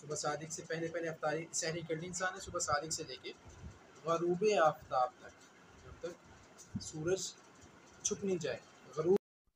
सुबह सादिक से पहले पहले अफ्तारी सहरी कर ली इंसान ने सुबह सादिक से लेके ग़रूब आफ्ताब तक, जब तक सूरज छुप नहीं जाए। ग़रूब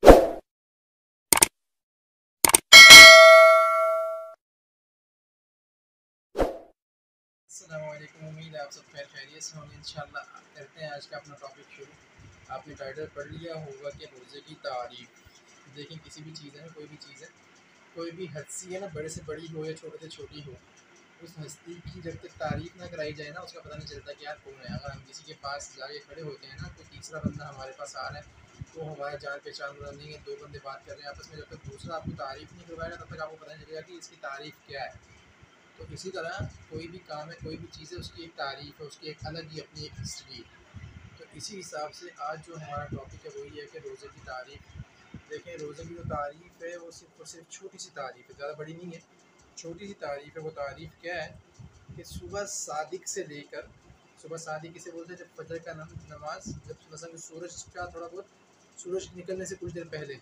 अस्सलाम वालेकुम, उम्मीद है आप सब खैर खैरियत से होंगे। इंशाल्लाह करते हैं आज का अपना टॉपिक शुरू। आपने टाइटल पढ़ लिया होगा कि रोज़े की तारीफ़। देखें, किसी भी चीज़ है ना, कोई भी चीज़ है, कोई भी हस्ती है ना, बड़े से बड़ी हो या छोटे से छोटी हो, उस हस्ती की जब तक तारीफ़ ना कराई जाए ना, उसका पता नहीं चलता कि यार कौन है। अगर हम किसी के पास जाके खड़े होते हैं ना, कोई तीसरा बंदा हमारे पास आ रहा है तो हमारा जान पहचान वाला नहीं है, दो बंदे बात कर रहे हैं आपस में, जब तक दूसरा आपको तारीफ़ नहीं करवाएगा तब तक आपको पता नहीं चलेगा कि इसकी तारीफ़ क्या है। तो इसी तरह कोई भी काम है, कोई भी चीज़ है, उसकी एक तारीफ़ है, उसकी एक अलग ही अपनी एक हिस्ट्री है। तो इसी हिसाब से आज जो हमारा टॉपिक है वही है कि रोज़े की तारीफ़। देखें, रोज़े की जो तारीफ़ है वो सिर्फ और सिर्फ छोटी सी तारीफ़ है, ज़्यादा बड़ी नहीं है, छोटी सी तारीफ़ है। वो तारीफ़ क्या है कि सुबह सादिक से लेकर, सुबह सादिक किसे बोलते हैं, जब फजर का नमाज, जब मसलन सूरज का थोड़ा बहुत, सूरज निकलने से कुछ देर पहले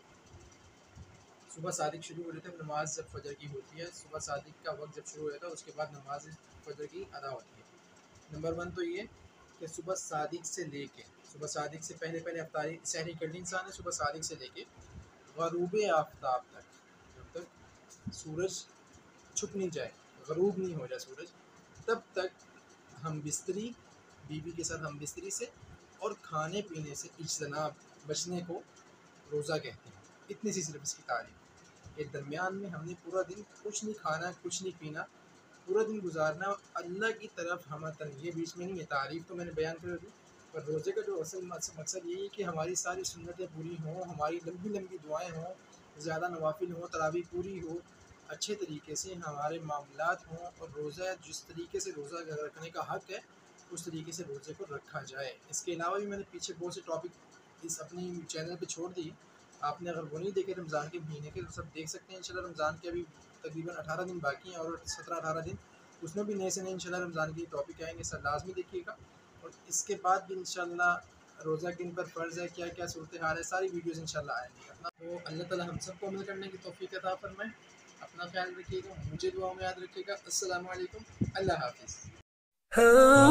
सुबह सादिक शुरू हो जाता है। नमाज जब फजर की होती है, सुबह सादिक का वक्त जब शुरू हो जाता है, उसके बाद नमाज फजर की अदा होती है। नंबर वन तो ये कि सुबह सादिक से लेके, सुबह सादिक से पहले पहले अफ्तारी सहरी कर ली इंसान ने सुबह सादिक से लेके ग़रूब आफ्ताब तक, जब तक सूरज छुप नहीं जाए, ग़रूब नहीं हो जाए सूरज, तब तक हम बिस्तरी, बीवी के साथ हम बिस्तरी से और खाने पीने से इज्तनाब, बचने को रोज़ा कहते हैं। इतनी सी सिर्फ इसकी तारीफ़ के दरमियान में हमने पूरा दिन कुछ नहीं खाना, कुछ नहीं पीना, पूरा दिन गुजारना और अल्लाह की तरफ हमतन, ये बीच में नहीं है। तारीफ़ तो मैंने बयान कर दी, पर रोज़े का जो असल मकसद यही है कि हमारी सारी सुन्नतें पूरी हों, हमारी लंबी लंबी दुआएं हों, ज़्यादा नवाफिल हों, तरावी पूरी हो, अच्छे तरीके से हमारे मामलात हों, और रोज़ा जिस तरीके से रोज़ा रखने का हक़ है उस तरीके से रोज़े को रखा जाए। इसके अलावा भी मैंने पीछे बहुत से टॉपिक इस अपनी चैनल पे छोड़ दिए, आपने अगर वो नहीं देखे रमज़ान के महीने के, तो सब देख सकते हैं। इंशाल्लाह रमज़ान के अभी तकरीबन 18 दिन बाकी हैं, और 17-18 दिन उसमें भी नए से नए इंशाल्लाह रमज़ान के टॉपिक आएंगे, सब लाजमी देखिएगा। और इसके बाद भी इंशाल्लाह रोज़ा किन पर फ़र्ज़ है, क्या क्या सूरत हाल है, सारी वीडियोज़ इंशाल्लाह आएंगी। अपना तो अल्लाह ताला हम सबको अमल करने की तौफ़ीक अता फ़रमाए। अपना ख्याल रखिएगा, मुझे दुआ में याद रखिएगा। अस्सलामु अलैकुम, अल्लाह हाफ़िज़।